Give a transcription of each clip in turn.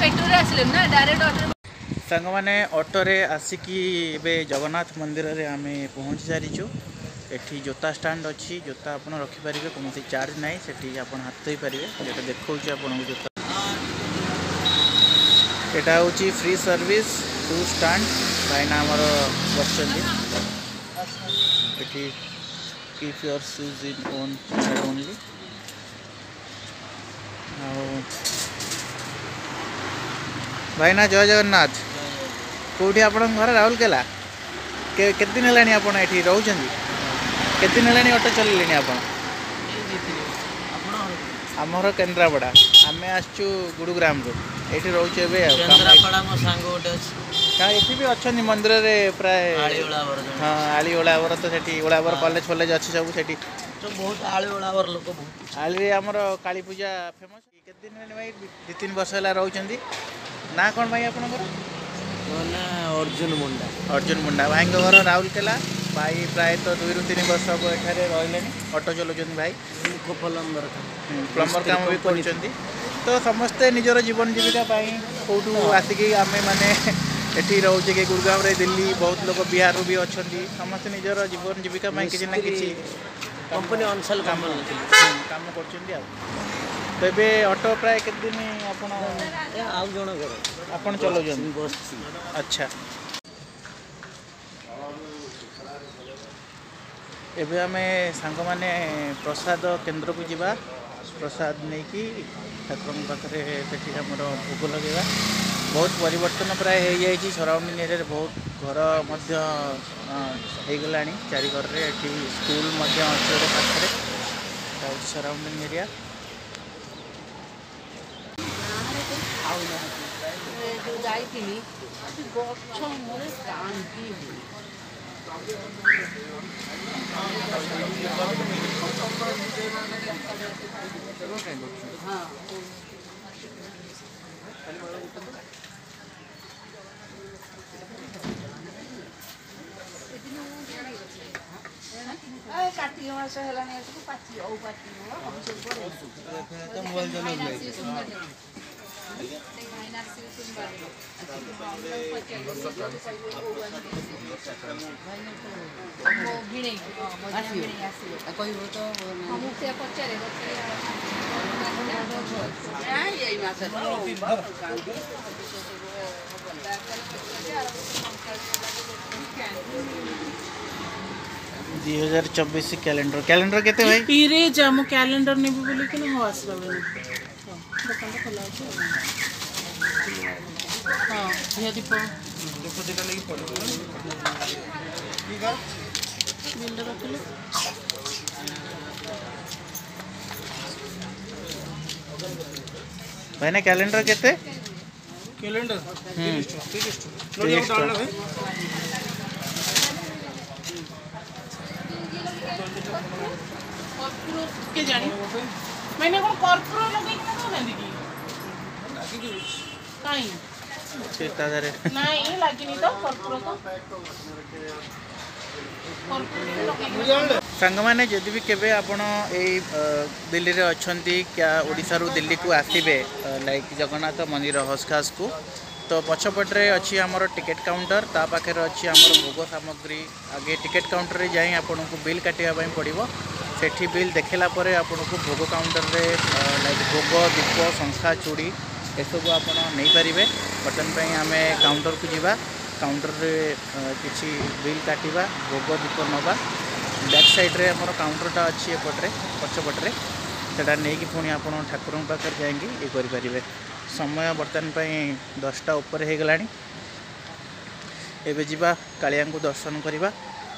Metro रे आसले ना डायरेक्ट ऑटो सांग मैंने ऑटोरे आसिकी ए जगन्नाथ मंदिर रे आम पहुँची सारीचु। एठी जोता स्टैंड अच्छी जोता आप रखिपारे कौन चार्ज ना से आप हाथ धोई पारे जो देखा आपको जोता यहाँ हूँ फ्री सर्विस टू स्टैंड भाईना आमर बस keep your shoes in own only भाईना जय जगन्नाथ कौटी आप घर राउरकेला केते दिन है आप रोचे केते दिन है ऑटो चलैले आप आमर केन्द्रापड़ा आम आसचु गुरुग्राम रू ये रोचे ये भी अच्छा मंदिर में प्राय हाँ आली ओलावर तो से ओलावर कॉलेज फॉलेज अच्छी सब से बहुत आली ओलावर लोक आली आमर काली पूजा फेमस केते दिन भाई 2-3 वर्ष है रोचे ना कौन भाई आपंकर अर्जुन मुंडा अर्जुन मुंडा भाई घर राउरकेला भाई प्राय तो 2-3 वर्ष हम एठारे रही ऑटो चलाउछन भाई प्लम्बर काम भी कर तो समस्ते निजर जीवन जीविका कौटू आसिकी आम मैंने एठी रोचे कि गुड़गांव रे दिल्ली बहुत लोग बिहार भी अच्छा समस्ते निजर जीवन जीविका किसी ना किसी कंपनी अंशल काम कर तो ये ऑटो प्राय केते दिन आप चलाउछन अच्छा एबे आम सांग मैंने प्रसाद केन्द्र को जीवा प्रसाद नहीं कि ठाकुर पाखे से भोग लगे बहुत परिवर्तन प्राय हो जाए सराउंडिंग एरिया बहुत घर होगला चारि घर स्कूल पाखे सराउंडिंग एरिया कार्तिक मास दुई 2024 कैलेंडर कैलेंडर केते भाई पीरे जामु कैलेंडर नेबी बोली कि हो आसला बेले दुकान तो खोला अछि हां ये दीप दीप देखा लगी पड़ो ठीक है बिल रखले भाई ने कैलेंडर केते कैलेंडर 30 के जानी मैंने कौन कॉर्पोरेट लगे कि ना ना देखी काई चेता दरे नहीं लगी नहीं तो कॉर्पोरेट सांग मैंने जदि भी केबे आपण दिल्ली रे अछंती क्या ओडिसा रू दिल्ली को आसीबे लाइक जगन्नाथ मंदिर हसखास को तो पछपटे अच्छी आमर टिकेट काउंटर ता पाखे अच्छी आमर भोग सामग्री आगे टिकेट काउंटर रे जाई आपन को बिल काटिया पड़ो सेठी बिल देखला परे आपन को भोग काउंटर रे लाइक भोग दीप संखा चूड़ी एसबू आप नहीं पारे बर्तन आम काउंटर को जीवा काउंटर रे किसी बिल काटिबा भोग दीप नवा बैक साइड रे हमर काउंटरटा अच्छी एपटे पछपटे सेटा नहीं कि पुणी आप ठाकुर पाखे जाएंगे ये करें समय बर्तमान 10टा ऊपर हो गला एवं जावा कालिया को दर्शन करवा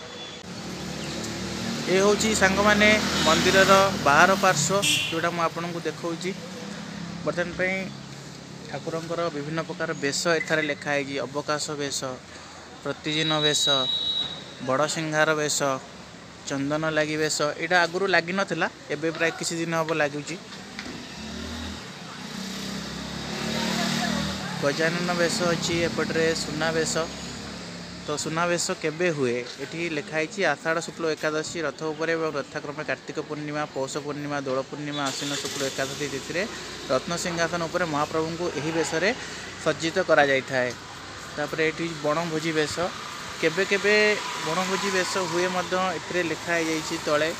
ये हूँ सांग मैंने मंदिर बाहर पार्श्व जोटा मुझे देखा बर्तमान ठाकुरंकर विभिन्न प्रकार वेश एठार लिखाई अवकाश वेश प्रतिदिन वेश बड़ सिंहार वेश चंदन लगी वेश यहाँ आगुरी लगी नाला एवं प्राय किसी दिन हम लगुच गजानन वेश अच्छी एपटे सुना वेश तो सुनावेश केबे हुए ये लिखाई आषाढ़ शुक्ल एकादशी रथ उपरे यथाक्रमे कार्तिक पूर्णिमा पौष पूर्णिमा दोल पूर्णिमा आश्विन शुक्ल एकादशी तिथि रत्न सिंहासन उपर महाप्रभु को यही बेश सज्जित करा जाए। तापर ये बणभोजी बेश केबे केबे बणभोजी बेश हुए ए लिखाई तले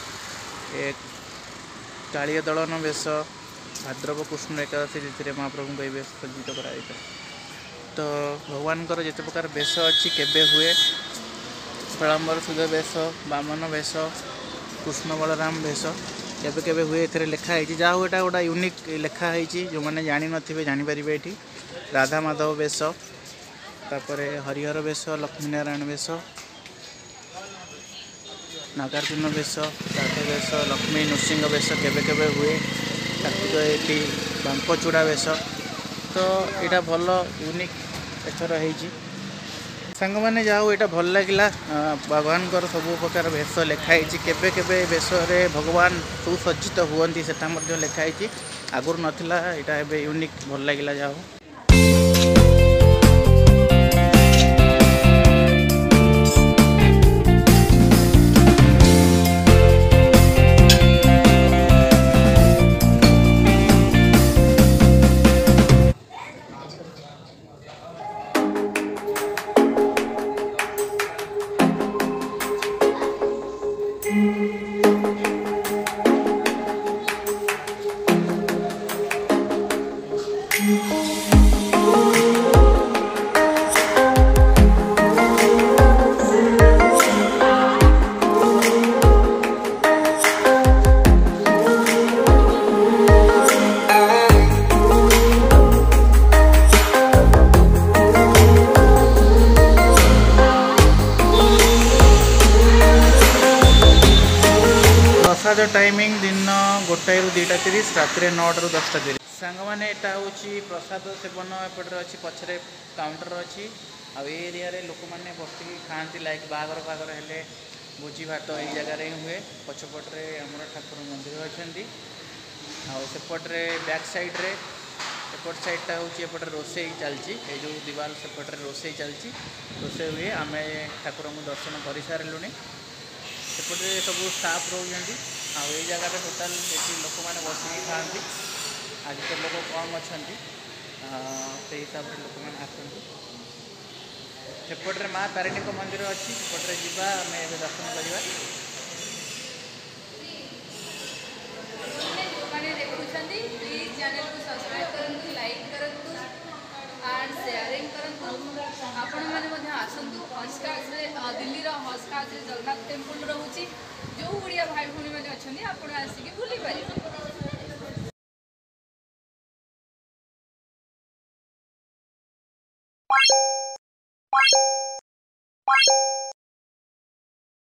कालिया दलन बेश भाद्रव कृष्ण एकादशी तिथि महाप्रभु को यही बेश सज्जित करा जाए। तो भगवान जिते प्रकार बेश अच्छी केबे हुए प्रलम्बर सुध बेश बामन बेश कृष्ण बलराम बेश केबे केबे हुए ये लिखाई जहाँ हूँ यहाँ गोटा यूनिक लिखाई जो मैंने जानी नथिबे जानीपारे ये राधा माधव बेश तापर हरिहर बेश लक्ष्मीनारायण बेश नागार्जुन बेश राधा बेश लक्ष्मी नृसिंह बेश केबे केबे हुए कार्तिक ये बांपचूड़ा बेश। तो यहाँ भल यूनिक एथर सांग मैंने जाओ यहाँ भल लगे भगवान सब प्रकार भेष लिखाई केबे केबे बेश भगवान सुसज्जित हुअंती सेटा लिखाई आगुरी नाला यहाँ एवं यूनिक भल लगे जाओ। प्रसाद टाइमिंग दिन 1 ରୁ 2:30 रात 9 ରୁ 10:30 सांग मैंने यहाँ हूँ प्रसाद सेवन एपटे अच्छी पछरे काउंटर अच्छी एरिया लोक मैंने बसिक खाती लाइक बागर फागर हेले भोजी भात यही जगार ही हुए पछपटे आमर ठाकुर मंदिर अच्छा सेपटे बैक साइड्रे एपट साइडटा हूँ एपटे रोसे चलती जो दीवार सेपटे रोसे चलती रोसे हुए आम ठाकुर को दर्शन कर सारूँ सेपटे सब स्टाफ रोच आई जगह टोटाल ये लोक मैंने बसिक खाती आज तो लोग कम अच्छा से हिसाब से लोक मैंने आसती सेपटे माँ तारिणी मंदिर अच्छी सेपटे जावा आम दर्शन करवा। प्लीज चैनल को सब्सक्राइब करूँ लाइक करूँ एंड शेयरिंग करूँ आपण मैंने आसतु हंसकाज दिल्ली हंसकाज जगन्नाथ टेम्पल रोचे जो ओडिया भाई भूणी मैंने अच्छा आप बुली पारे।